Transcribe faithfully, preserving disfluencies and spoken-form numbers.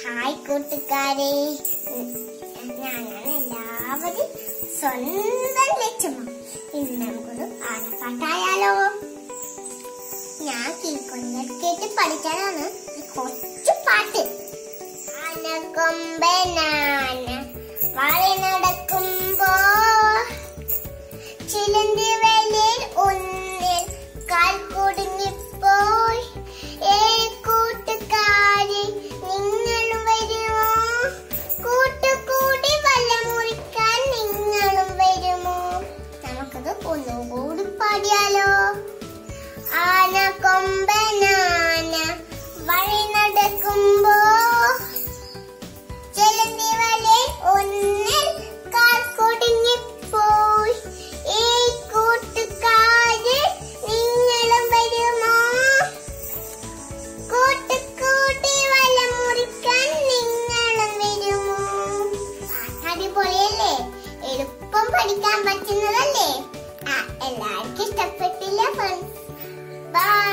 Hi കൂട്ടുകാരെ, ഞാനാണ് എല്ലാവരും സ്വന്തം ലക്ഷ്യമ്മ. ഇന്ന് നമുക്കൊരു ആനപ്പാട്ടായാലോ? ഞാൻ കീഴ്ക്കൊഞ്ഞിട്ട് കേട്ട് പഠിക്കാനാണ് കുറച്ച് പാട്ട്. ആനക്കൊമ്പനാന വാഴ നടക്കുമ്പോ ചിലന്തി വേലിയിൽ ഒന്നിൽ കാൽ കുടുങ്ങിപ്പോയി. ഏ കൂട്ടുകാരി, നിങ്ങളും വരുമോ? കൂട്ടുകൂടി വല മുറിക്കാൻ നിങ്ങളും വരുമോ? നമുക്കത് ഒന്നുകൂടി പാടിയാലോ? ആനക്കൊമ്പനാന വഴി നടക്കുമ്പോ ചിലന്തി വലയിൽ ഒന്നിൽ കാൽ കുടുങ്ങിപ്പോയി. ഈ കൂട്ടുകാര് നിങ്ങളും വരുമോ? കൂട്ടുകൂടി വല മുറിക്കാൻ നിങ്ങളും വരുമോ? അടിപൊളിയല്ലേ? എളുപ്പം പഠിക്കാൻ പറ്റുന്നതല്ലേ? എല്ലാവർക്കും ഇഷ്ടപ്പെട്ടില്ല ഫ്രണ്ട്സ്? ബൈ.